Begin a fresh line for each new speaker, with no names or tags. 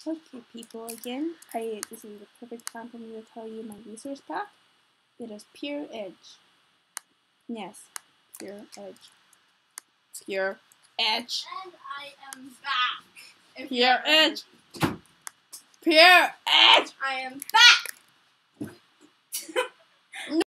Okay, people, again, this is the perfect time for me to tell you my resource pack. It is Pure Edge. Yes, Pure Edge. Pure Edge.
And I am back.
Pure Edge. Pure Edge.
I am back.